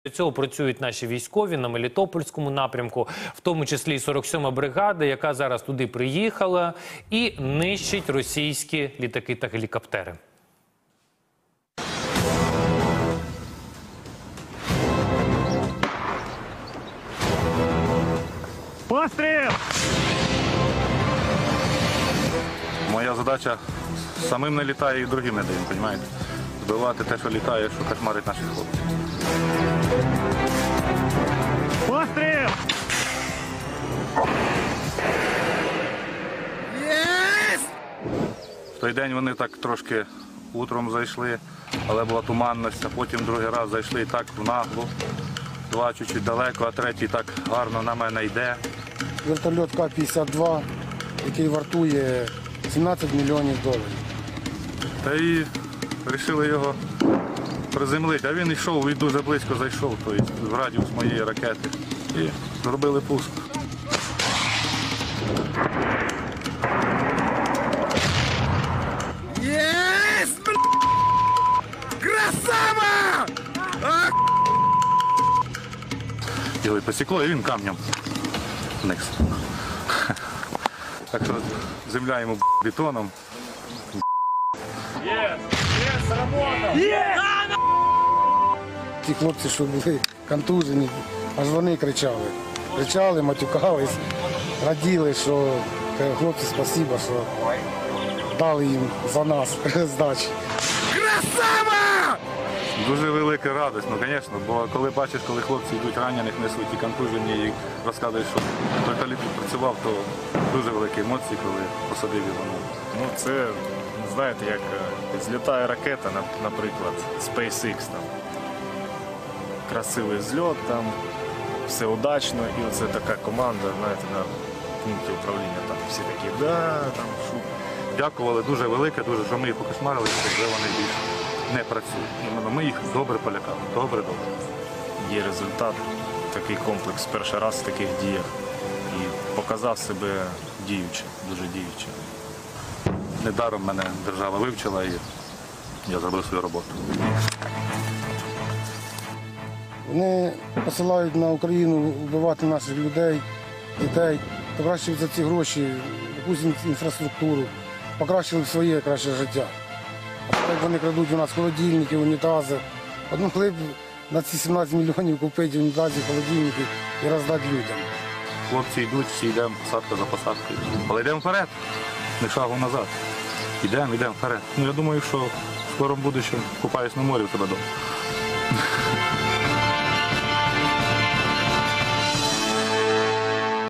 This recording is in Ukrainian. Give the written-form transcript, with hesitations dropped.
Для цього працюють наші військові на Мелітопольському напрямку, в тому числі і 47-ма бригада, яка зараз туди приїхала і нищить російські літаки та гелікоптери. Постріл! Моя задача самим не літає і другим не даємо, розумієте? Збивати те, що літає, що кошмарить наших хлопців. Постріл! В той день вони так трошки утром зайшли, але була туманність, а потім другий раз зайшли і так в наглу. Два чуть-чуть далеко, а третій так гарно на мене йде. Вертольот К-52, який вартує 17 мільйонів доларів. Та і вирішили його приземлити, а він йшов і дуже близько зайшов, тобто в радіус моєї ракети. І зробили пуск. Есть, красава! Його і посікло, і він камнем вниз. Так що земля йому бетоном. Ті хлопці, що були контужені, аж вони кричали. Кричали, матюкались, раділи, що хлопці, спасибо, що дали їм за нас здачі. Красава! Дуже велика радість, ну звісно, бо коли бачиш, коли хлопці йдуть ранених, несуть і контужені, і розказують, що вертоліт працював, то дуже великі емоції, коли посадив його. Ну, це, знаєте, як злітає ракета, наприклад, SpaceX, там, красивий зльот, там, все удачно, і оце така команда, знаєте, на пункті управління, там всі такі, да, там, шум. Дякували дуже велике, дуже, що ми їх покошмарили, що вже вони більше не працюють. Іменно ми їх добре полякали, добре. Є результат, такий комплекс перший раз в таких діях. І показав себе діюче, дуже діюче. Недаром мене держава вивчила і я зробив свою роботу. Вони посилають на Україну вбивати наших людей, дітей, покращують за ці гроші якусь інфраструктуру, покращили б своє краще життя. А так вони крадуть у нас холодильники, унітази. От могли б на ці 17 мільйонів купити унітазів, холодильники і роздати людям. Хлопці йдуть, всі йдемо посадка за посадкою. Але йдемо вперед, не шагу назад. Йдемо вперед. Ну, я думаю, що в скорому будущому купаюсь на морі в тебе вдома.